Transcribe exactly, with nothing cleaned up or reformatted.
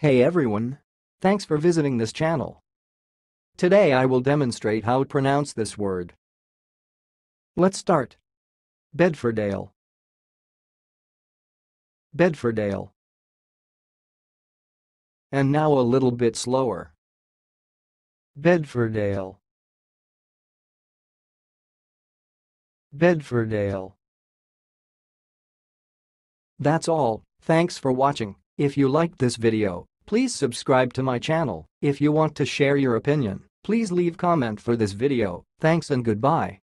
Hey everyone! Thanks for visiting this channel. Today I will demonstrate how to pronounce this word. Let's start. Bedfordale. Bedfordale. And now a little bit slower. Bedfordale. Bedfordale. That's all. Thanks for watching. If you liked this video, please subscribe to my channel. If you want to share your opinion, please leave comment for this video. Thanks and goodbye.